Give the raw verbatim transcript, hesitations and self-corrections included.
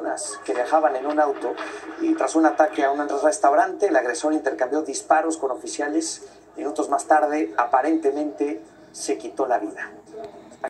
personas que viajaban en un auto y tras un ataque a un restaurante, el agresor intercambió disparos con oficiales. Minutos más tarde, aparentemente, se quitó la vida.